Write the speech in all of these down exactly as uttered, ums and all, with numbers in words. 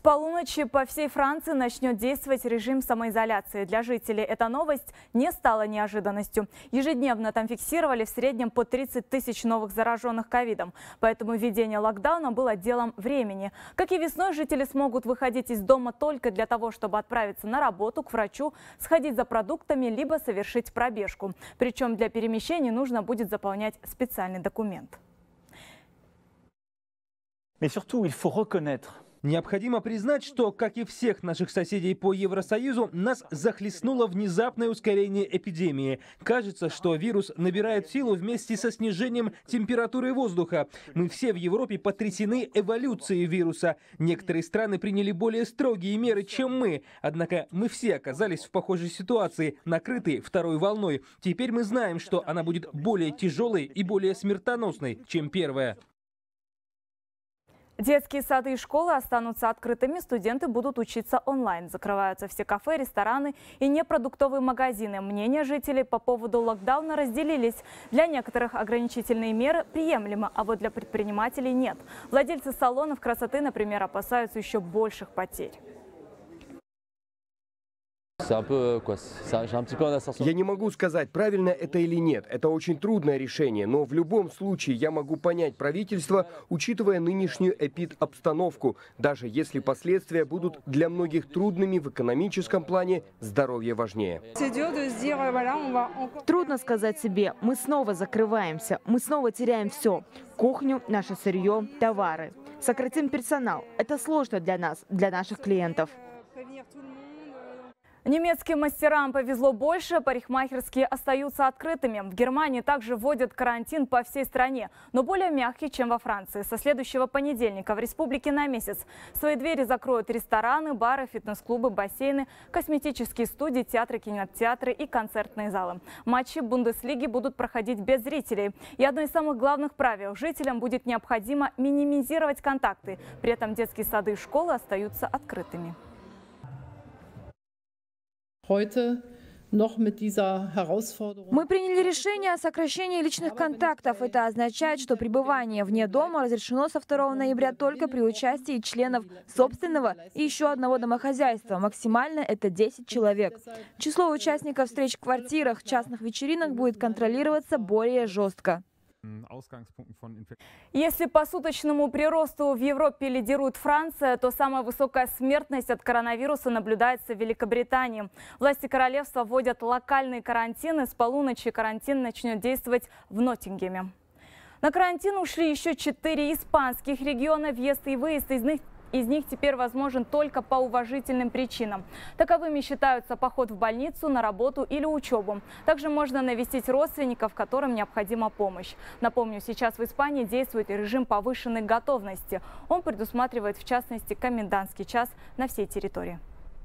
полуночи по всей Франции начнет действовать режим самоизоляции. Для жителей эта новость не стала неожиданностью. Ежедневно там фиксировали в среднем по тридцать тысяч новых зараженных ковидом. Поэтому введение локдауна было делом времени. Как и весной, жители смогут выходить из дома только для того, чтобы отправиться на работу, к врачу, сходить за продуктами, либо совершить пробежку. Причем для перемещений нужно будет заполнять специальный документ. Mais surtout, il faut reconnaître. Необходимо признать, что, как и всех наших соседей по Евросоюзу, нас захлестнуло внезапное ускорение эпидемии. Кажется, что вирус набирает силу вместе со снижением температуры воздуха. Мы все в Европе потрясены эволюцией вируса. Некоторые страны приняли более строгие меры, чем мы. Однако мы все оказались в похожей ситуации, накрытые второй волной. Теперь мы знаем, что она будет более тяжелой и более смертоносной, чем первая. Детские сады и школы останутся открытыми, студенты будут учиться онлайн. Закрываются все кафе, рестораны и непродуктовые магазины. Мнения жителей по поводу локдауна разделились. Для некоторых ограничительные меры приемлемы, а вот для предпринимателей нет. Владельцы салонов красоты, например, опасаются еще больших потерь. Я не могу сказать, правильно это или нет. Это очень трудное решение, но в любом случае я могу понять правительство, учитывая нынешнюю эпид-обстановку. Даже если последствия будут для многих трудными в экономическом плане, здоровье важнее. Трудно сказать себе, мы снова закрываемся, мы снова теряем все. Кухню, наше сырье, товары. Сократим персонал. Это сложно для нас, для наших клиентов. Немецким мастерам повезло больше, парикмахерские остаются открытыми. В Германии также вводят карантин по всей стране, но более мягкий, чем во Франции. Со следующего понедельника в республике на месяц свои двери закроют рестораны, бары, фитнес-клубы, бассейны, косметические студии, театры, кинотеатры и концертные залы. Матчи Бундеслиги будут проходить без зрителей. И одно из самых главных правил – жителям будет необходимо минимизировать контакты. При этом детские сады и школы остаются открытыми. Мы приняли решение о сокращении личных контактов. Это означает, что пребывание вне дома разрешено со второго ноября только при участии членов собственного и еще одного домохозяйства. Максимально это десять человек. Число участников встреч в квартирах, частных вечеринок будет контролироваться более жестко. Если по суточному приросту в Европе лидирует Франция, то самая высокая смертность от коронавируса наблюдается в Великобритании. Власти королевства вводят локальные карантины. С полуночи карантин начнет действовать в Ноттингеме. На карантин ушли еще четыре испанских региона. Въезд и выезд из них Из них теперь возможен только по уважительным причинам. Таковыми считаются поход в больницу, на работу или учебу. Также можно навестить родственников, которым необходима помощь. Напомню, сейчас в Испании действует режим повышенной готовности. Он предусматривает, в частности, комендантский час на всей территории.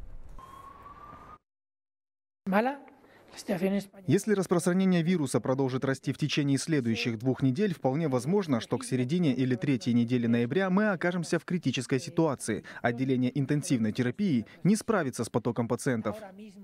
Если распространение вируса продолжит расти в течение следующих двух недель, вполне возможно, что к середине или третьей неделе ноября мы окажемся в критической ситуации. Отделение интенсивной терапии не справится с потоком пациентов.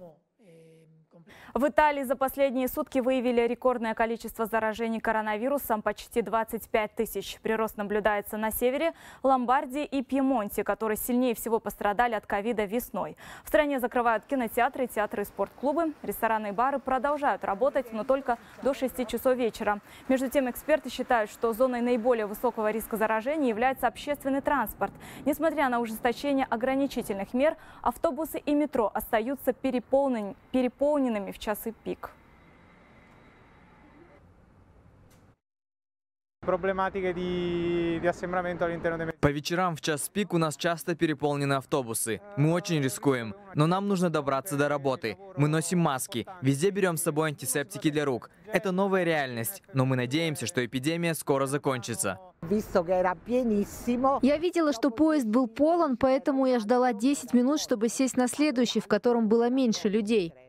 В Италии за последние сутки выявили рекордное количество заражений коронавирусом – почти двадцать пять тысяч. Прирост наблюдается на севере, Ломбардии и Пьемонте, которые сильнее всего пострадали от ковида весной. В стране закрывают кинотеатры, театры и спортклубы. Рестораны и бары продолжают работать, но только до шести часов вечера. Между тем, эксперты считают, что зоной наиболее высокого риска заражения является общественный транспорт. Несмотря на ужесточение ограничительных мер, автобусы и метро остаются переполнен... переполненными в часы пик. По вечерам в час пик у нас часто переполнены автобусы. Мы очень рискуем, но нам нужно добраться до работы. Мы носим маски, везде берем с собой антисептики для рук. Это новая реальность, но мы надеемся, что эпидемия скоро закончится. Я видела, что поезд был полон, поэтому я ждала десять минут, чтобы сесть на следующий, в котором было меньше людей.